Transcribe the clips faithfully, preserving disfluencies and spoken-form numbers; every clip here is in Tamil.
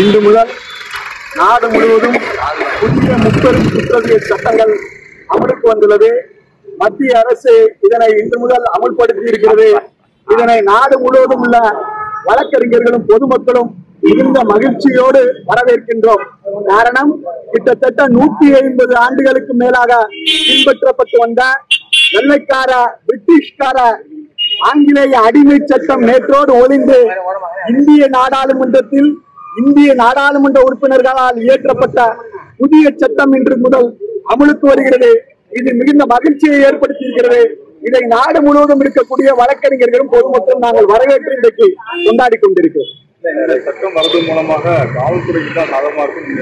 இன்று முதல் நாடு முழுவதும் புதிய முப்பெரும் குற்றவியல் சட்டங்கள் அமலுக்கு வந்துள்ளது. மத்திய அரசு இதனை இன்று முதல் அமல்படுத்தி இருக்கிறது. இதனை நாடு முழுவதும் உள்ள வழக்கறிஞர்களும் பொதுமக்களும் மிகுந்த மகிழ்ச்சியோடு வரவேற்கின்றோம். காரணம், கிட்டத்தட்ட நூத்தி ஐம்பது ஆண்டுகளுக்கு மேலாக பின்பற்றப்பட்டு வந்த வெள்ளைக்கார பிரிட்டிஷ்கார ஆங்கிலேய அடிமை சட்டம் நேற்றோடு ஒழிந்து இந்திய நாடாளுமன்றத்தில் இந்திய நாடாளுமன்ற உறுப்பினர்களால் இயற்றப்பட்ட புதிய சட்டம் இன்று முதல் அமலுக்கு வருகிறது. இது மிகுந்த மகிழ்ச்சியை ஏற்படுத்தியிருக்கிறது. இதை நாடு முழுவதும் இருக்கக்கூடிய வழக்கறிஞர்களும் பொதுமக்களும் நாங்கள் வரவேற்று இன்றைக்கு கொண்டாடி கொண்டிருக்கிறோம். இந்த சட்டம் வரது மூலமாக காவல்துறைக்கு தான் சாதகமா இருக்கும்.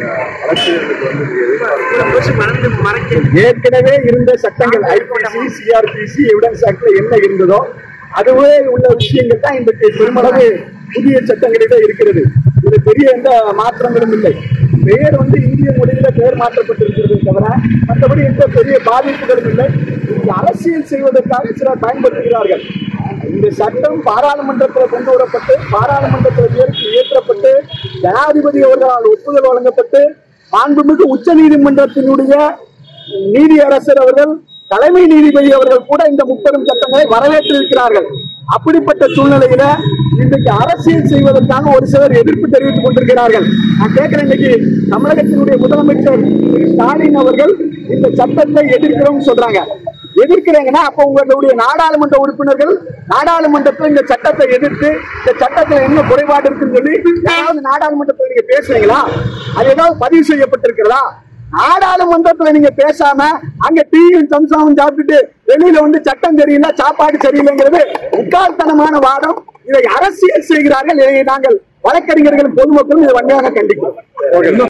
ஏற்கனவே இருந்த சட்டங்கள் ஐபிசி, சிஆர்பிசி, எவிடன்ஸ் ஆக்ட்ல என்ன இருந்ததோ அதுவே உள்ள விஷயங்கள் தான் இன்றைக்கு பெருமளவு புதிய சட்டங்களிலே இருக்கிறது. இது பெரிய எந்த மாற்றங்களும் இல்லை. பெயர் வந்து இந்திய மொழியில பெயர் மாற்றப்பட்டிருக்கிறது தவிர மற்றபடி எந்த பெரிய பாதிப்புகளும் இல்லை. இங்கு அரசியல் செய்வதற்காக சிலர் பயன்படுத்துகிறார்கள். இந்த சட்டம் பாராளுமன்றத்தில் கொண்டு வரப்பட்டு பாராளுமன்றத்தில் இயற்றப்பட்டு ஜனாதிபதி அவர்களால் ஒப்புதல் வழங்கப்பட்டு மாண்புமிகு உச்ச நீதிமன்றத்தினுடைய நீதியரசர் அவர்கள், தலைமை நீதிபதி அவர்கள் கூட இந்த முப்பெரும் சட்டங்களை வரவேற்றிருக்கிறார்கள். அப்படிப்பட்ட சூழ்நிலையில இன்றைக்கு அரசியல் செய்வதற்காக ஒரு சிலர் எதிர்ப்பு தெரிவித்துக் கொண்டிருக்கிறார்கள். நான் கேட்கிறேன், இன்னைக்கு தமிழகத்தினுடைய முதலமைச்சர் ஸ்டாலின் அவர்கள் இந்த சட்டத்தை எதிர்க்கிறோம் சொல்றாங்க. எதிர்க்கிறீங்கன்னா அப்ப உங்களுடைய நாடாளுமன்ற உறுப்பினர்கள் நாடாளுமன்றத்தில் இந்த சட்டத்தை எதிர்த்து இந்த சட்டத்தில் என்ன குறைபாடு இருக்குன்னு சொல்லி ஏதாவது நாடாளுமன்றத்தில் நீங்க பேசுறீங்களா? அது ஏதாவது பதிவு செய்யப்பட்டிருக்கிறதா? நாடாளுமன்றத்துல நீங்க பேசாம அங்க டீயும் சம்சாவும் சாப்பிட்டுட்டு வெளியில வந்து சட்டம் சரியில்லை, சாப்பாடு சரியில்லைங்கிறது முட்டாள்தனமான வாதம். இதை அரசியல் செய்கிறார்கள். இதை நாங்கள் வழக்கறிஞர்களும் பொதுமக்களும் இதை வன்மையாக கண்டிக்கிறோம்.